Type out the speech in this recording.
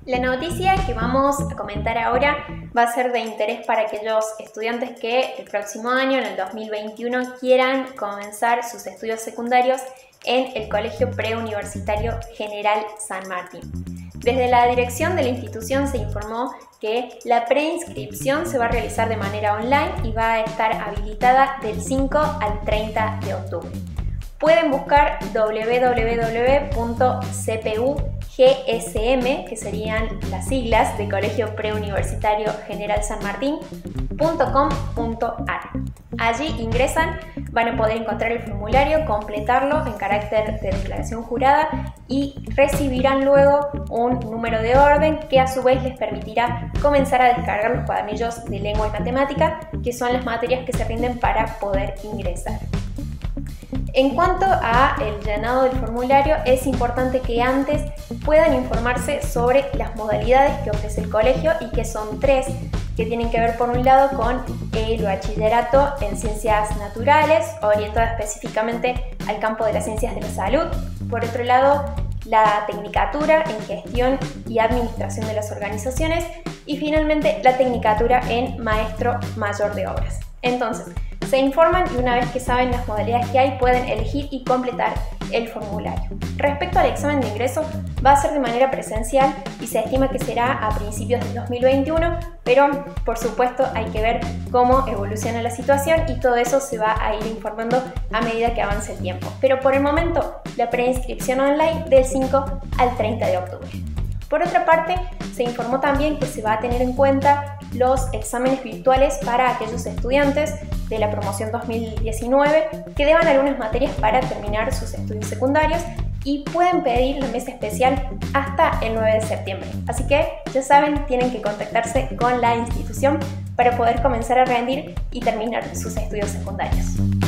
La noticia que vamos a comentar ahora va a ser de interés para aquellos estudiantes que el próximo año, en el 2021, quieran comenzar sus estudios secundarios en el Colegio Preuniversitario General San Martín. Desde la dirección de la institución se informó que la preinscripción se va a realizar de manera online y va a estar habilitada del 5 al 30 de octubre. Pueden buscar www.cpugsm, que serían las siglas de Colegio Preuniversitario General San Martín.com.ar. Allí ingresan, van a poder encontrar el formulario, completarlo en carácter de declaración jurada y recibirán luego un número de orden que a su vez les permitirá comenzar a descargar los cuadernillos de lengua y matemática, que son las materias que se rinden para poder ingresar. En cuanto a el llenado del formulario, es importante que antes puedan informarse sobre las modalidades que ofrece el colegio y que son tres, que tienen que ver por un lado con el bachillerato en ciencias naturales, orientado específicamente al campo de las ciencias de la salud. Por otro lado, la tecnicatura en gestión y administración de las organizaciones y finalmente la tecnicatura en maestro mayor de obras. Entonces, se informan y una vez que saben las modalidades que hay, pueden elegir y completar el formulario. Respecto al examen de ingreso, va a ser de manera presencial y se estima que será a principios del 2021, pero por supuesto hay que ver cómo evoluciona la situación y todo eso se va a ir informando a medida que avance el tiempo. Pero por el momento, la preinscripción online del 5 al 30 de octubre. Por otra parte, se informó también que se va a tener en cuenta los exámenes virtuales para aquellos estudiantes de la promoción 2019 que deban algunas materias para terminar sus estudios secundarios y pueden pedir la mesa especial hasta el 9 de septiembre. Así que, ya saben, tienen que contactarse con la institución para poder comenzar a rendir y terminar sus estudios secundarios.